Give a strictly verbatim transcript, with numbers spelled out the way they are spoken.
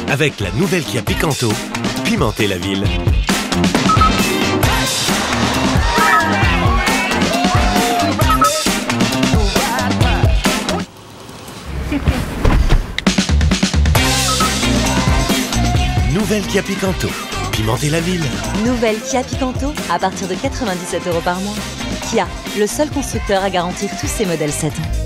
Avec la nouvelle Kia Picanto, pimentez la ville. Nouvelle Kia Picanto, pimentez la ville. Nouvelle Kia Picanto à partir de quatre-vingt-dix-sept euros par mois. Kia, le seul constructeur à garantir tous ses modèles sept ans.